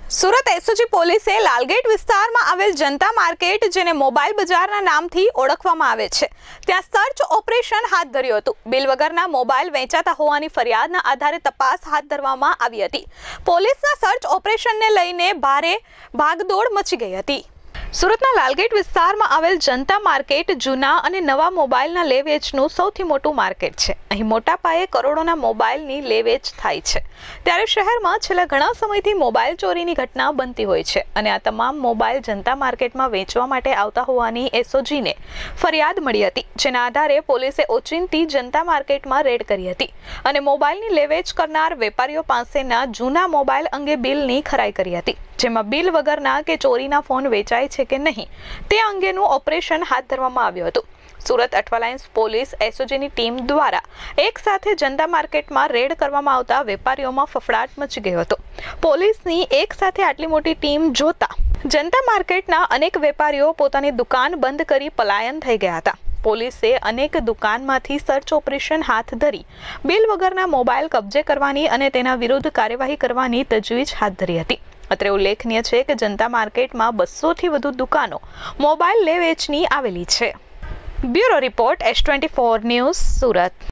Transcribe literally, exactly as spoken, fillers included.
Surat SOG પોલીસે લાલગેટ વિસ્તારમાં આવેલ જનતા માર્કેટ, જેને મોબાઈલ બજારના નામથી ઓળખવામાં આવે છે, ત્યાં સર્ચ ઓપરેશન હાથ ધર્યું હતું. બિલ વગરના મોબાઈલ વેચાતા હોવાની ફરિયાદના આધારે તપાસ હાથ ધરવામાં આવી હતી. પોલીસના સર્ચ ઓપરેશનને લઈને ભારે ભાગદોડ મચી ગઈ હતી. સુરતના લાલગેટ વિસ્તારમાં આવેલ જનતા માર્કેટ જૂના અને નવા મોબાઈલના લે વેચનું સૌથી મોટું માર્કેટ છે. અહીં મોટા પાયે કરોડોના મોબાઈલની લે વેચ થાય છે. ત્યારે શહેરમાં છેલ્લા ઘણા સમયથી મોબાઈલ ચોરીની ઘટના બનતી હોય છે અને આ તમામ મોબાઈલ જનતા માર્કેટમાં વેચવા માટે આવતા હોવાની એસઓજીને ફરિયાદ મળી હતી, જેના આધારે પોલીસે ઓચિંતી જનતા માર્કેટમાં રેડ કરી હતી અને મોબાઈલની લે વેચ કરનાર વેપારીઓ પાસેના જૂના મોબાઈલ અંગે બિલની ખરાઈ કરી હતી, જેમાં બિલ વગરના કે ચોરીના ફોન વેચાય છે કે નહીં તે અંગેનું ઓપરેશન હાથ ધરવામાં આવ્યું હતું. સુરત અઠવાલાઇન્સ પોલીસ એસઓજીની ટીમ દ્વારા એક સાથે જનતા માર્કેટમાં રેડ કરવામાં આવતા વેપારીઓમાં ફફડાટ મચી ગયો હતો. પોલીસની એક સાથે આટલી મોટી ટીમ જોતા જનતા માર્કેટના અનેક વેપારીઓ પોતાની દુકાન બંધ કરી પલાયન થઈ ગયા હતા. પોલીસે અનેક દુકાનમાંથી સર્ચ ઓપરેશન હાથ ધરી બિલ વગરના મોબાઈલ કબજે કરવાની અને તેના વિરુદ્ધ કાર્યવાહી કરવાની તજવીજ હાથ ધરી હતી. અત્રે ઉલ્લેખનીય છે કે જનતા માર્કેટમાં બસો થી વધુ દુકાનો મોબાઈલ લે વેચની આવેલી છે. Bureau report S twenty four news, Surat.